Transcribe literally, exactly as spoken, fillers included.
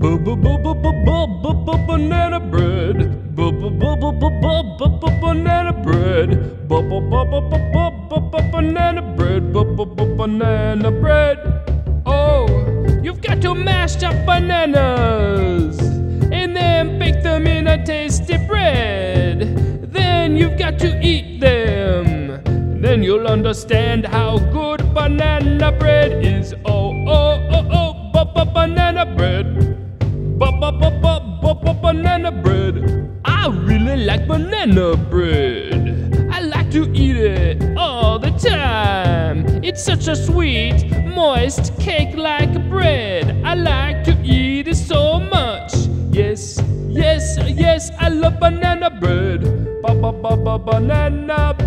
Banana bread. Banana bread. Banana bread. Banana bread. Oh, you've got to mash up bananas and then bake them in a tasty bread. Then you've got to eat them. Then you'll understand how good banana bread is. Oh, oh, oh, oh, banana bread. Banana bread. I really like banana bread. I like to eat it all the time. It's such a sweet, moist cake-like bread. I like to eat it so much. Yes, yes, yes, I love banana bread. Ba ba ba ba banana